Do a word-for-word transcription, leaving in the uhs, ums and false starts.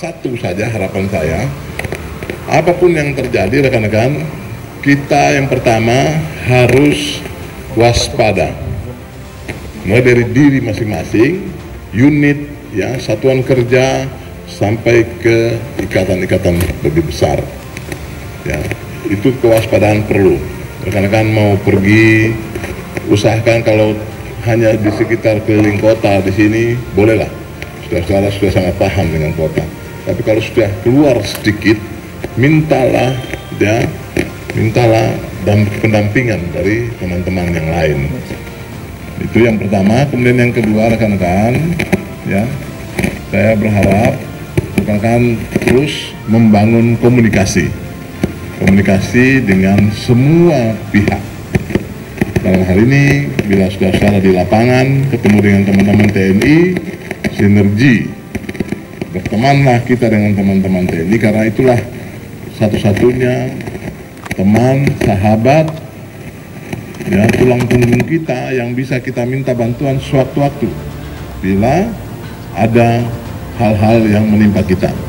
satu saja harapan saya, apapun yang terjadi rekan-rekan, kita yang pertama harus waspada. Mulai dari diri masing-masing, unit, ya, satuan kerja, sampai ke ikatan-ikatan lebih besar. Ya, itu kewaspadaan perlu. Rekan-rekan mau pergi, usahakan kalau hanya di sekitar keliling kota di sini, bolehlah. Saudara-saudara sudah sangat paham dengan kota. Tapi kalau sudah keluar sedikit, mintalah, ya, mintalah dan pendampingan dari teman-teman yang lain. Itu yang pertama. Kemudian yang kedua, rekan-rekan, ya, saya berharap rekan-rekan terus membangun komunikasi, komunikasi dengan semua pihak. Dalam hal ini, bila saudara-saudara di lapangan ketemu dengan teman-teman T N I, sinergi, bertemanlah kita dengan teman-teman T N I, karena itulah satu-satunya teman, sahabat, ya, tulang punggung kita yang bisa kita minta bantuan sewaktu-waktu bila ada hal-hal yang menimpa kita.